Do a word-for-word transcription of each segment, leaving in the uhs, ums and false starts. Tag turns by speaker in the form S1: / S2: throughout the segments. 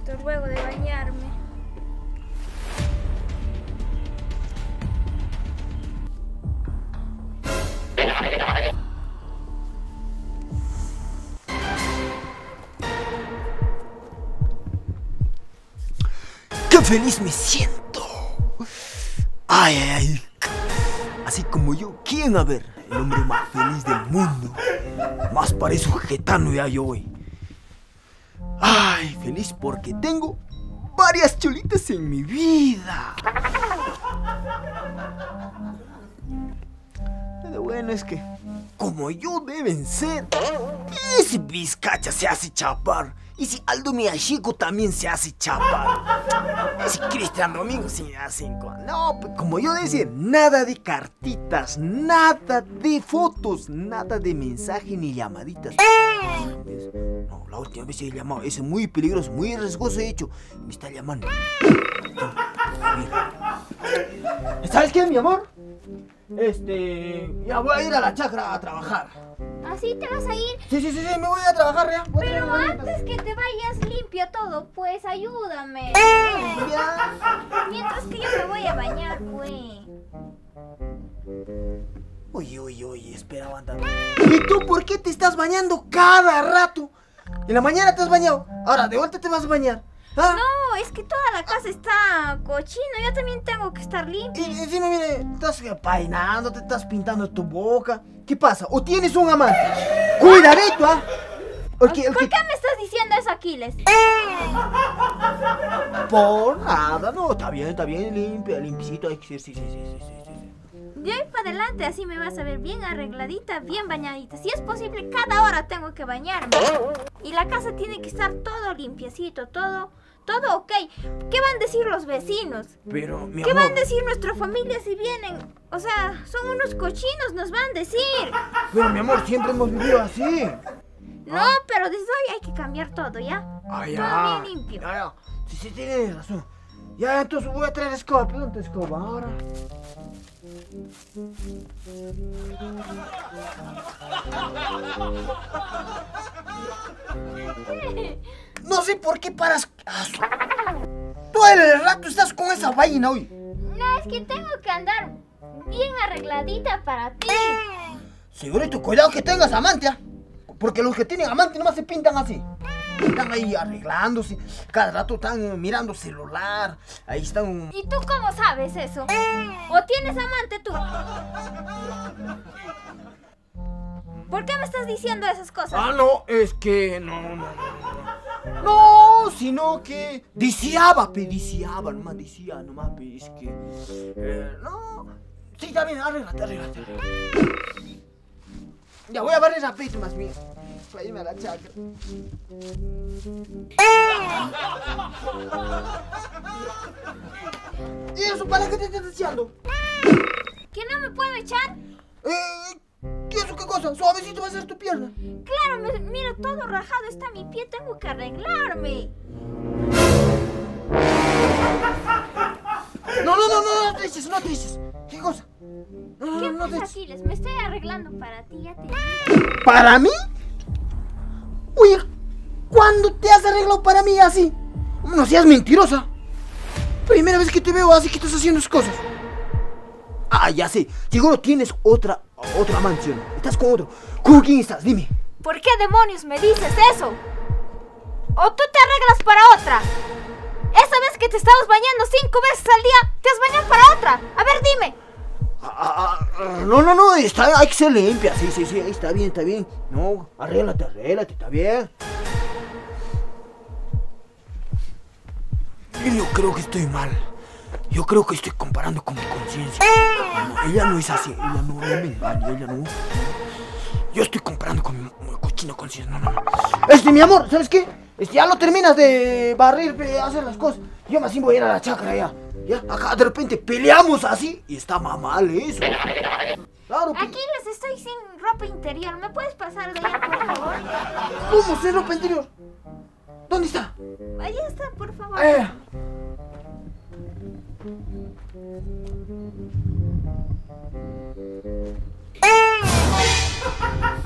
S1: Esto luego de bañarme.
S2: ¡Qué feliz me siento! ¡Ay, ay, ay! Así como yo, ¿quién? A ver, el hombre más feliz del mundo. Más parece un gitano ya yo hoy. ¡Ay, feliz porque tengo varias cholitas en mi vida! Lo bueno es que, como yo deben ser, ese Vizcacha se hace chapar. Y si Aldo Miyashiko también se hace chapar. Y si Cristian Domingo se hace... No, pues como yo decía, nada de cartitas, nada de fotos, nada de mensaje ni llamaditas. No, la última vez he llamado, es muy peligroso, muy riesgoso de hecho. Me está llamando. Mira. ¿Sabes qué, mi amor? Este... Ya voy a ir a la chacra a trabajar.
S1: ¿Así te vas a ir?
S2: Sí, sí, sí, sí, me voy a trabajar ya. Voy
S1: Pero
S2: a
S1: antes que te vayas limpia todo, pues ayúdame.
S2: Ya.
S1: Mientras que yo me voy a bañar, pues.
S2: Oye, oye, oye, espera, aguanta. ¿Y tú por qué te estás bañando cada rato? En la mañana te has bañado, ahora de vuelta te vas a bañar. ¿Ah?
S1: No, es que toda la casa está cochina, yo también tengo que estar limpia.
S2: Y encima, mire, estás peinando, te estás pintando tu boca. ¿Qué pasa? ¿O tienes un amante? Cuidadito, ¿ah? Porque,
S1: ¿Por
S2: porque...
S1: qué me estás diciendo eso, Aquiles?
S2: Por nada, no, está bien, está bien, limpia, limpiecito, hay que ser, sí, sí, sí, sí, sí, sí.
S1: De ahí para adelante así me vas a ver bien arregladita, bien bañadita. Si es posible, cada hora tengo que bañarme. Y la casa tiene que estar todo limpiecito, todo, todo ok. ¿Qué van a decir los vecinos?
S2: Pero, mi
S1: ¿Qué
S2: amor...
S1: van a decir nuestra familia si vienen? O sea, son unos cochinos, nos van a decir.
S2: Pero, mi amor, siempre hemos vivido así.
S1: No, pero desde hoy hay que cambiar todo, ¿ya?
S2: Ah,
S1: Todo
S2: ya.
S1: bien limpio.
S2: Ya, ya. Sí, sí, tienes razón. Ya, entonces voy a traer escoba. ¿Pero dónde está escoba ahora? No sé por qué paras. Todo el rato estás con esa vaina hoy.
S1: No, es que tengo que andar bien arregladita para ti.
S2: Segurito, cuidado que tengas amante, ¿ah? Porque los que tienen amante nomás se pintan así. Están ahí arreglándose, cada rato están mirando celular, ahí están...
S1: ¿Y tú cómo sabes eso? ¿O tienes amante tú? ¿Por qué me estás diciendo esas cosas?
S2: Ah, no, es que... No, no, no, no. No, sino que... Deseaba, pe, deseaba, nomás decía, nomás, pe, es que... Eh, no... Sí, está bien, arréglate, arréglate. Ya voy a barrer rapidito más bien. Para irme a la chacra. ¿Y eso para qué te estás deseando?
S1: ¿Que no me puedo echar?
S2: Eh, ¿qué eso qué cosa? Suavecito va a ser tu pierna.
S1: Claro, me, mira, todo rajado está mi pie, tengo que arreglarme.
S2: No, no, no, no, no te eches, no te eches. ¿Qué cosa? No, no,
S1: ¿Qué
S2: no, no te
S1: pasa,
S2: eches.
S1: Aquiles? Me estoy arreglando para ti, ya te...
S2: ¿Para mí? Uy, ¿cuándo te has arreglado para mí así? No seas mentirosa. Primera vez que te veo así que estás haciendo esas cosas. Ah, ya sé. Seguro tienes otra, otra mansión. Estás con otro. ¿Con quién estás? Dime.
S1: ¿Por qué demonios me dices eso? ¿O tú te arreglas para otra? Esa vez que te estabas bañando cinco veces al día, te has bañado para otra. A ver, dime.
S2: Ah, ah, ah, no, no, no, está, hay que ser limpia. Sí, sí, sí, está bien, está bien. No, arréglate, arréglate, está bien. Yo creo que estoy mal. Yo creo que estoy comparando con mi conciencia. No, ella no es así, ella no, no me engaña, ella no. Yo estoy comparando con mi, mi cochina conciencia, no, no, no. Este, mi amor, ¿sabes qué? Este, ya lo terminas de barrer, de hacer las cosas. Yo más bien voy a ir a la chacra ya. Ya, acá de repente peleamos así y está mal eso. Claro,
S1: Aquí les estoy sin ropa interior. ¿Me puedes pasar de allá, por favor?
S2: ¿cómo sin ropa interior? ¿Dónde está?
S1: Allá está, por favor.
S2: Eh.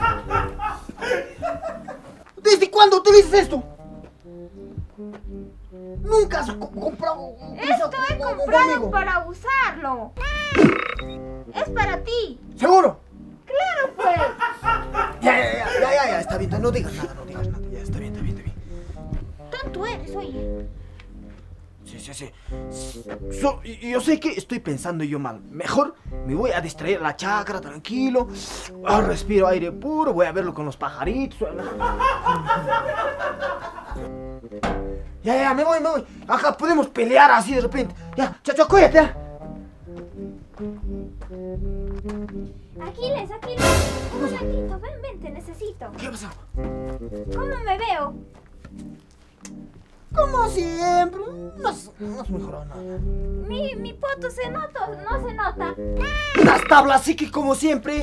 S2: ¿Desde cuándo utilizas esto? Nunca has co comprado un
S1: Esto he comprado para usarlo. Es para ti.
S2: ¿Seguro?
S1: Claro, pues.
S2: Ya, ya, ya, ya, ya, ya, está bien, no digas nada, no digas nada, ya, está bien, está bien, está bien.
S1: Tonto eres, oye.
S2: Sí, sí, sí. So, yo sé que estoy pensando yo mal. Mejor me voy a distraer a la chacra, tranquilo. Ah, respiro aire puro, voy a verlo con los pajaritos. Ya, ya, me voy, me voy. Acá podemos pelear así de repente. Ya, chacho, cuídate.
S1: Aquiles, Aquiles. Un momentito, ven, ven, te necesito.
S2: ¿Qué pasó?
S1: ¿Cómo me veo?
S2: Como siempre. No has, no has mejorado nada.
S1: Mi, mi poto se nota, no se nota.
S2: Las tablas sí que como siempre.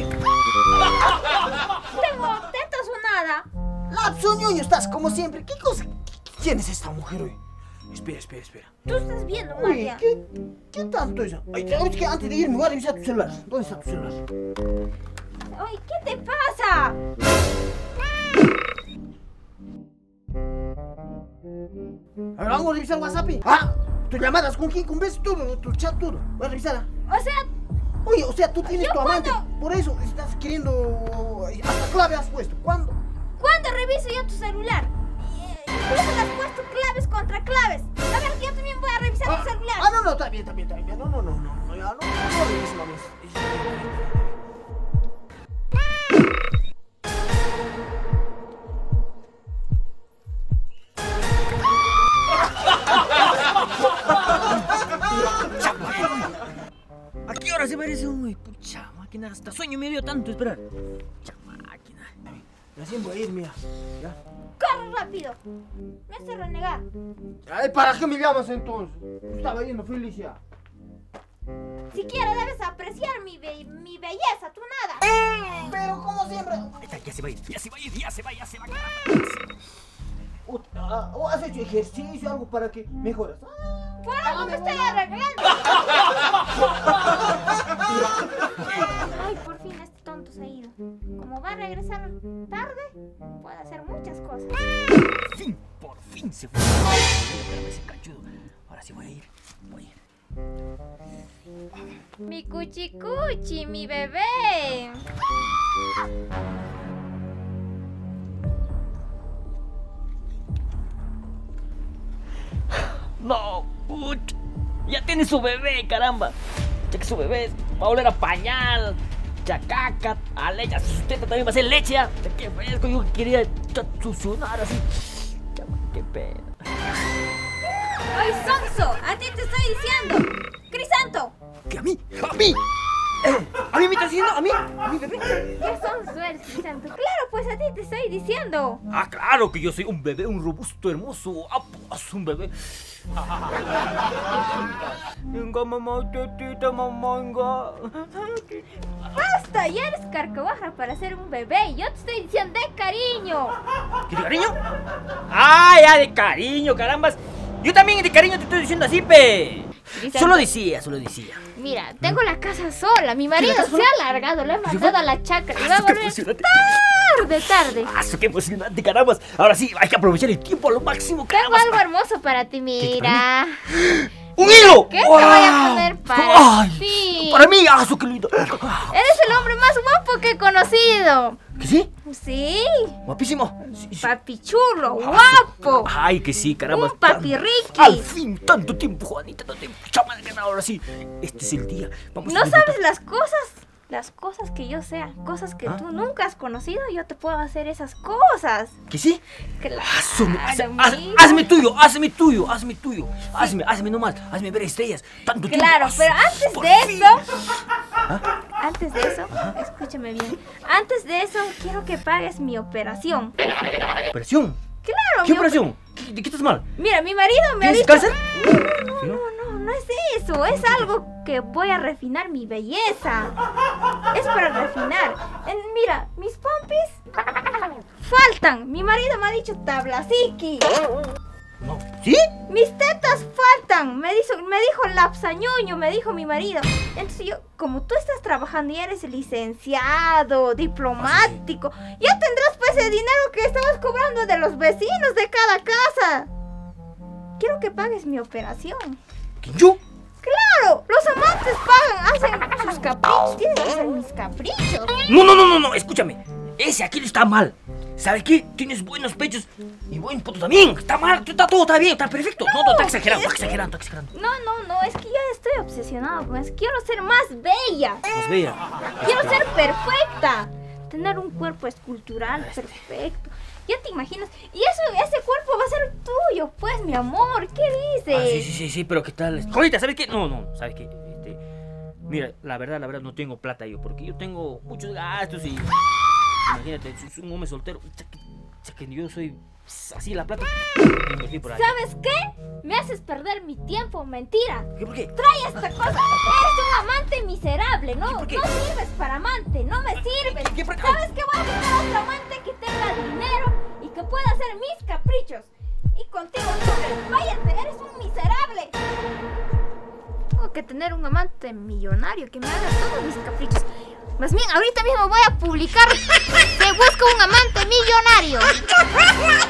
S1: Tengo tetas o nada.
S2: Lapso, ñoño, estás como siempre. ¿Qué cosa? ¿Quién es esta mujer hoy? Espera, espera, espera.
S1: Tú estás viendo,
S2: Uy,
S1: María.
S2: ¿qué, ¿qué tanto es? Ay, ¿sabes qué? Antes de irme voy a revisar tu celular. ¿Dónde está tu celular?
S1: Ay, ¿qué te pasa?
S2: A ver, vamos a revisar WhatsApp. Ah, tus llamadas, ¿con quién? ¿Con beso? Todo, tu chat, todo. Voy a revisar.
S1: O sea,
S2: Oye, o sea, tú tienes
S1: ¿yo
S2: tu amante.
S1: cuándo?
S2: Por eso estás queriendo... Hasta clave has puesto. ¿Cuándo?
S1: ¿cuándo reviso yo tu celular? Incluso le has puesto claves contra claves. A ver, que yo también voy a revisar
S2: Ah,
S1: tu celular.
S2: ah, no, no, está bien, está bien, está bien. No, no, no, no, no, ya, no, no, no revises, mami.
S3: ¿A qué hora se merece un pucha máquina? Hasta sueño me dio tanto esperar. Pucha máquina.
S2: Recién voy a ir, mira. ¿Ya?
S1: ¡Corre rápido! Me hace renegar.
S2: Ay, ¿para qué me llamas entonces? Estaba yendo feliz ya.
S1: Siquiera debes apreciar mi, be mi belleza, tú nada.
S2: Pero como siempre.
S3: Ya, ya se va a ir, ya se va a ir, ya se va, ya se va.
S2: ¿O, ah, ¿o has hecho ejercicio algo para que mejoras?
S1: Por algo me estoy arreglando. Ay, por fin este tonto se ha ido. Como va a regresar tarde, puede hacer muchas cosas.
S3: Por fin, por fin se fue. Espérame ese cachudo. Ahora sí voy a ir, voy a ir.
S1: Mi cuchi cuchi, mi bebé.
S3: No, puch. Ya tiene su bebé, caramba. Ya que su bebé va a oler a pañal, chacaca, a leche, su teta también va a ser leche. Ya qué fresco, yo quería succionar así. Ya, qué pena.
S1: ¡Ay, Sonso! ¡A ti te estoy diciendo! ¡Crisanto!
S3: ¿Qué a mí? ¡A mí! ¿A mí me estás diciendo? ¿A mí? ¿A mí, bebé?
S1: ¿Qué sonso eres, Crisanto? Claro, pues a ti te estoy diciendo.
S3: Ah, claro que yo soy un bebé, un robusto, hermoso. Ah, pues un bebé. Venga, mamá, tetita, mamá, venga.
S1: ¡Basta! Ya eres carcabaja para ser un bebé. Yo te estoy diciendo de cariño.
S3: ¿Qué de cariño? Ah, ya de cariño, carambas. Yo también de cariño te estoy diciendo así, pe.
S1: Crisanto,
S3: Solo decía, solo decía.
S1: mira, tengo la casa sola. Mi marido
S3: casa
S1: se
S3: sola?
S1: ha largado. Lo he mandado a la chacra. Y va a
S3: Ah, qué
S1: volver
S3: emocionante.
S1: tarde, tarde.
S3: Ah, qué emocionante, carambas. Ahora sí, hay que aprovechar el tiempo a lo máximo,
S1: Tengo
S3: carambas.
S1: algo hermoso para ti, mira.
S3: ¡Un hilo!
S1: ¿Qué te voy a poner para
S3: Ay,
S1: ti?
S3: Para mí, ah, su qué lindo.
S1: Eres el hombre más guapo que he conocido.
S3: ¿Que sí?
S1: Sí,
S3: Guapísimo. Sí, sí.
S1: papi chulo,
S3: Ah,
S1: guapo.
S3: Ay, que sí, caramba.
S1: Un papi
S3: Tan-
S1: Ricky.
S3: Al fin, tanto tiempo, Juanita, tanto tiempo. Chama de ganar, ahora sí. Este es el día. Vamos
S1: No
S3: a disfrutar.
S1: sabes las cosas, las cosas que yo sé, cosas que
S3: ¿Ah?
S1: tú nunca has conocido, yo te puedo hacer esas cosas.
S3: ¿Que sí?
S1: Claro,
S3: Hazme, hazme, haz-
S1: mira.
S3: hazme tuyo, hazme tuyo, hazme tuyo. Hazme, hazme nomás, hazme ver estrellas. Tanto tiempo.
S1: Claro,
S3: haz-
S1: pero antes
S3: por
S1: de
S3: fin.
S1: eso, antes de eso, escúchame bien. Antes de eso, quiero que pagues mi operación.
S3: ¿Operación?
S1: Claro,
S3: ¿Qué
S1: mi op-
S3: operación? ¿Qué- ¿De qué estás mal?
S1: Mira, mi marido me ha
S3: ¿Tienes
S1: dicho.
S3: cáncer?
S1: No,
S3: ¿Sí,
S1: no,
S3: no?
S1: no, no, no es eso. Es algo que voy a refinar mi belleza. Es para refinar. En- mira, mis pompis faltan. Mi marido me ha dicho tablasiqui.
S3: No. ¿Sí?
S1: Mis tetas faltan. Me dijo, me dijo lapsañoño, me dijo mi marido. Entonces yo, como tú estás trabajando y eres licenciado, diplomático, ya tendrás pues el dinero que estabas cobrando de los vecinos de cada casa. quiero que pagues mi operación.
S2: ¿Quién, yo?
S1: ¡Claro! Los amantes pagan, hacen sus caprichos. Tienen que ser mis caprichos.
S3: No, no, no, no, no, escúchame. Ese Aquilo está mal. ¿Sabes qué? Tienes buenos pechos y buen poto también. Está mal, está todo está bien, está perfecto. No, no, está exagerando, está exagerando, está exagerando.
S1: No, no, no, es que ya estoy obsesionado con eso. Quiero ser más bella.
S3: Más bella.
S1: Quiero ser perfecta. Tener un cuerpo escultural perfecto. Ya te imaginas. Y eso, ese cuerpo va a ser tuyo, pues, mi amor. ¿Qué dices?
S3: Ah, sí, sí, sí, sí, pero ¿qué tal? Ahorita, ¿sabes qué? No, no, ¿sabes qué? Este, mira, la verdad, la verdad, no tengo plata yo, porque yo tengo muchos gastos y... Imagínate, soy un hombre soltero. Ya que yo soy así, la plata. Por ahí.
S1: ¿Sabes qué? Me haces perder mi tiempo, mentira.
S3: ¿Qué, por qué?
S1: Trae esta cosa. Eres un amante miserable, ¿no?
S3: ¿Por qué?
S1: No sirves para amante, no me sirves.
S3: ¿Qué, por qué?
S1: ¿Sabes qué? Voy a buscar otro amante que tenga dinero y que pueda hacer mis caprichos. Y contigo, no, váyate, eres un miserable. Tengo que tener un amante millonario que me haga todos mis caprichos. Más bien, ahorita mismo voy a publicar. Te busco un amante millonario.